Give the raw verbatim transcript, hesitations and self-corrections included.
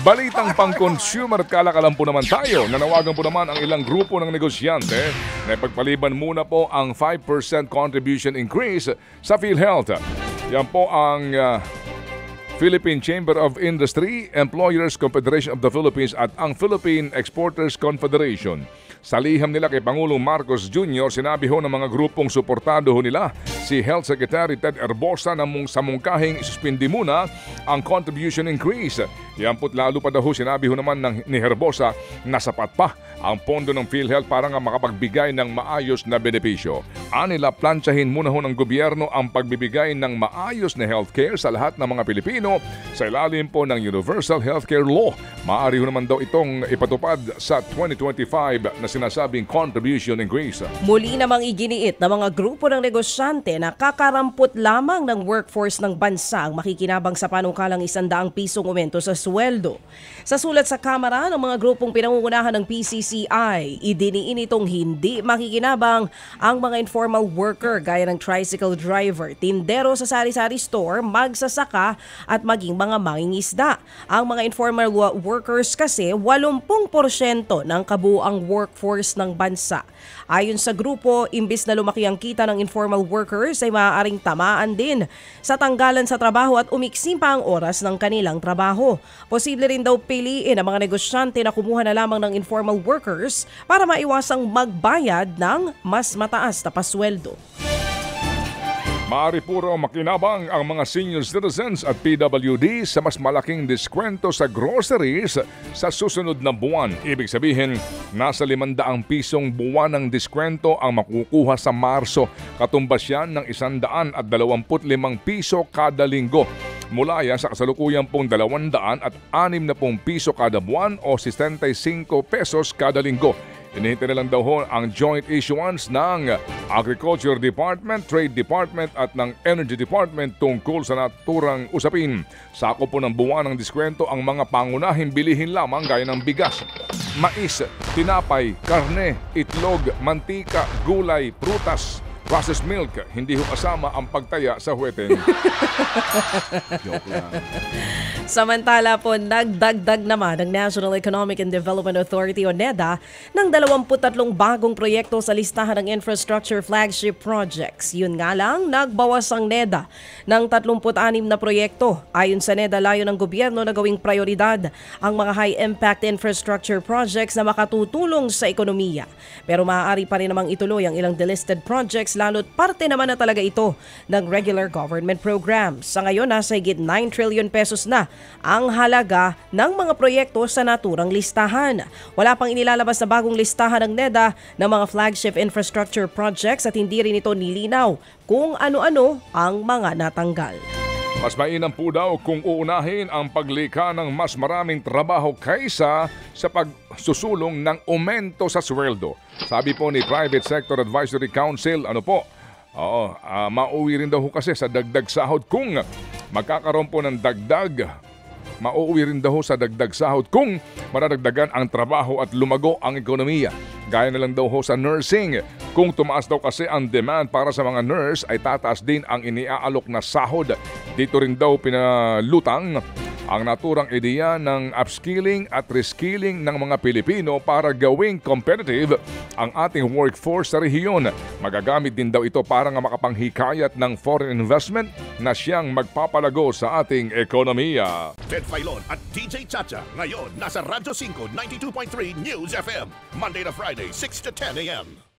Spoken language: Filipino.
Balitang pang-consumer at kalakalan po naman tayo. Nanawagan po naman ang ilang grupo ng negosyante na ipagpaliban muna po ang five percent contribution increase sa PhilHealth. Yan po ang uh, Philippine Chamber of Industry, Employers Confederation of the Philippines at ang Philippine Exporters Confederation. Sa liham nila kay Pangulong Marcos Junior, sinabi ho ng mga grupong suportado ho nila si Health Secretary Ted Herbosa na mung sa mungkahing isuspindi muna ang contribution increase. Yan po't lalo pa daw sinabi ho naman ng, ni Herbosa na sapat pa ang pondo ng PhilHealth para nga makapagbigay ng maayos na benepisyo. Anila, plantsahin muna ho ng gobyerno ang pagbibigay ng maayos na healthcare sa lahat ng mga Pilipino sa ilalim po ng Universal Healthcare Law. Maaari ho naman daw itong ipatupad sa twenty twenty-five na sinasabing contribution increase. Muli namang iginiit ng mga grupo ng negosyante na kakarampot lamang ng workforce ng bansa ang makikinabang sa panukalang isandaang pisong aumento sa sweldo. Sa sulat sa Kamara ng mga grupong pinangungunahan ng P C C I, idiniin itong hindi makikinabang ang mga informal worker gaya ng tricycle driver, tindero sa sari-sari store, magsasaka at maging mga mangingisda. Ang mga informal workers kasi eighty percent ng kabuuang workforce ng bansa. Ayon sa grupo, imbis na lumaki ang kita ng informal workers ay maaaring tamaan din sa tanggalan sa trabaho at umiksim pa ang oras ng kanilang trabaho. Posible rin daw piliin ang mga negosyante na kumuha na lamang ng informal workers para maiwasang magbayad ng mas mataas na pasweldo. Maaari po raw makinabang ang mga senior citizens at P W D sa mas malaking diskwento sa groceries sa susunod na buwan. Ibig sabihin, nasa limandaan pisong buwan ng diskwento ang makukuha sa Marso. Katumbas yan ng isandaan at dalawamput limang piso kada linggo. Mula yan sa kasalukuyang pong dalawandaan at anim na pong piso kada buwan o sesenta-cinco pesos kada linggo. Inihintay na lang daw ho ang joint issuance ng Agriculture Department, Trade Department at ng Energy Department tungkol sa naturang usapin. Sako po ng buwan ng diskwento ang mga pangunahing bilihin lamang gaya ng bigas, mais, tinapay, karne, itlog, mantika, gulay, prutas, processed milk. Hindi ho kasama ang pagtaya sa huweteng. Joke lang. Samantala po, nagdagdag naman ng National Economic and Development Authority o NEDA ng dalawampu't tatlong bagong proyekto sa listahan ng infrastructure flagship projects. Yun nga lang, nagbawas ang NEDA ng tatlumput anim na proyekto. Ayon sa NEDA, layo ng gobyerno na gawing prioridad ang mga high-impact infrastructure projects na makatutulong sa ekonomiya. Pero maaari pa rin namang ituloy ang ilang delisted projects lalo't parte naman na talaga ito ng regular government programs. Sa ngayon, nasa higit nine trillion pesos na ang halaga ng mga proyekto sa naturang listahan. Wala pang inilalabas na bagong listahan ng NEDA ng mga flagship infrastructure projects at hindi rin ito nilinaw kung ano-ano ang mga natanggal. Mas mainam po daw kung uunahin ang paglikha ng mas maraming trabaho kaysa sa pagsusulong ng aumento sa sweldo. Sabi po ni Private Sector Advisory Council, ano po, oo, uh, mauwi rin daw kasi sa dagdag sahod kung magkakaroon po ng dagdag. Mauuwi rin daw sa dagdag sahod kung maradagdagan ang trabaho at lumago ang ekonomiya. Gaya na lang daw ho sa nursing. Kung tumaas daw kasi ang demand para sa mga nurse ay tataas din ang iniaalok na sahod. Dito rin daw pinalutang ang naturang ideya ng upskilling at reskilling ng mga Pilipino para gawing competitive ang ating workforce sa rehiyon. Magagamit din daw ito para nga makapanghikayat ng foreign investment na siyang magpapalago sa ating ekonomiya. Ted Filon at D J Chacha ngayon nasa Radyo five ninety-two point three News F M. Monday to Friday, six to ten a m